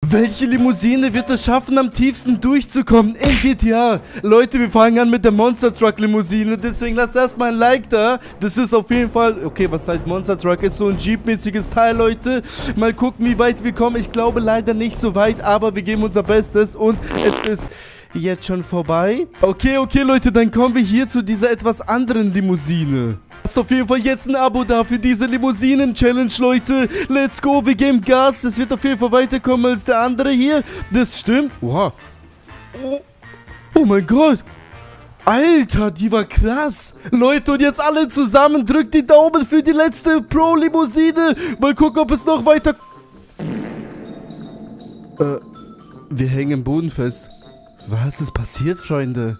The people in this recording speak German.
Welche Limousine wird es schaffen, am tiefsten durchzukommen in GTA? Leute, wir fangen an mit der Monster Truck Limousine, deswegen lasst erstmal ein Like da. Das ist auf jeden Fall, okay, was heißt Monster Truck? Ist so ein Jeep-mäßiges Teil, Leute. Mal gucken, wie weit wir kommen. Ich glaube leider nicht so weit, aber wir geben unser Bestes und es ist jetzt schon vorbei. Okay, Leute, dann kommen wir hier zu dieser etwas anderen Limousine. Lasst auf jeden Fall jetzt ein Abo da für diese Limousinen-Challenge, Leute. Let's go, wir geben Gas. Das wird auf jeden Fall weiterkommen als der andere hier. Das stimmt. Wow. Oh mein Gott. Alter, die war krass. Leute, und jetzt alle zusammen. Drückt die Daumen für die letzte Pro-Limousine. Mal gucken, ob es noch weiter... Wir hängen im Boden fest. Was ist passiert, Freunde?